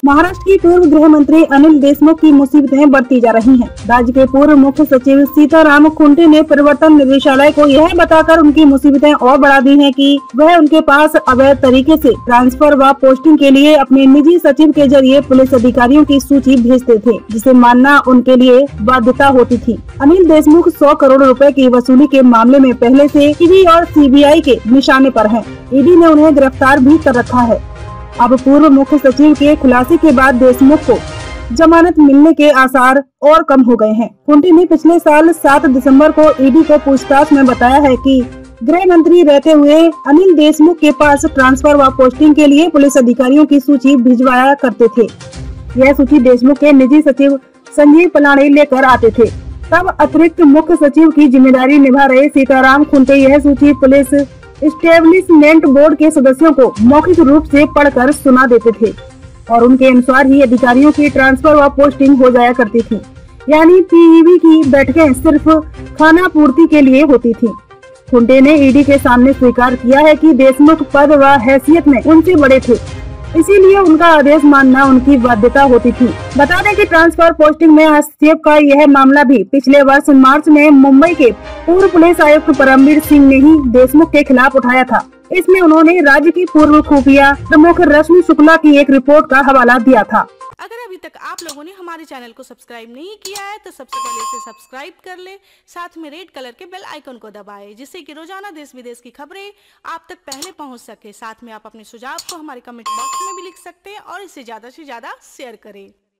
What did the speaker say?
महाराष्ट्र की पूर्व गृह मंत्री अनिल देशमुख की मुसीबतें बढ़ती जा रही हैं। राज्य के पूर्व मुख्य सचिव सीताराम खुंटे ने परिवर्तन निदेशालय को यह बताकर उनकी मुसीबतें और बढ़ा दी हैं कि वह उनके पास अवैध तरीके से ट्रांसफर व पोस्टिंग के लिए अपने निजी सचिव के जरिए पुलिस अधिकारियों की सूची भेजते थे, जिसे मानना उनके लिए बाध्यता होती थी। अनिल देशमुख 100 करोड़ रुपए की वसूली के मामले में पहले से ईडी और सीबीआई के निशाने पर हैं। ईडी ने उन्हें गिरफ्तार भी कर रखा है। अब पूर्व मुख्य सचिव के खुलासे के बाद देशमुख को जमानत मिलने के आसार और कम हो गए हैं। खुंटे ने पिछले साल 7 दिसंबर को ईडी को पूछताछ में बताया है कि गृह मंत्री रहते हुए अनिल देशमुख के पास ट्रांसफर व पोस्टिंग के लिए पुलिस अधिकारियों की सूची भिजवाया करते थे। यह सूची देशमुख के निजी सचिव संजीव पलानी लेकर आते थे। तब अतिरिक्त मुख्य सचिव की जिम्मेदारी निभा रहे सीताराम खुंटे यह सूची पुलिस एस्टेब्लिशमेंट बोर्ड के सदस्यों को मौखिक रूप से पढ़कर सुना देते थे और उनके अनुसार ही अधिकारियों की ट्रांसफर व पोस्टिंग हो जाया करती थी। यानी पीईबी की बैठकें सिर्फ खाना पूर्ति के लिए होती थी। खुंटे ने ईडी के सामने स्वीकार किया है कि देशमुख पद व हैसियत में उनसे बड़े थे, इसीलिए उनका आदेश मानना उनकी बाध्यता होती थी। बता दें कि ट्रांसफर पोस्टिंग में हस्तक्षेप का यह मामला भी पिछले वर्ष मार्च में मुंबई के पूर्व पुलिस आयुक्त परमवीर सिंह ने ही देशमुख के खिलाफ उठाया था। इसमें उन्होंने राज्य की पूर्व खुफिया प्रमुख रश्मि शुक्ला की एक रिपोर्ट का हवाला दिया था। अगर अभी तक आप लोगों ने हमारे चैनल को सब्सक्राइब नहीं किया है तो सबसे पहले इसे सब्सक्राइब कर ले, साथ में रेड कलर के बेल आइकन को दबाएं, जिससे कि रोजाना देश विदेश की खबरें आप तक पहले पहुंच सके। साथ में आप अपने सुझाव को हमारे कमेंट बॉक्स में भी लिख सकते हैं और इसे ज्यादा से ज्यादा शेयर करें।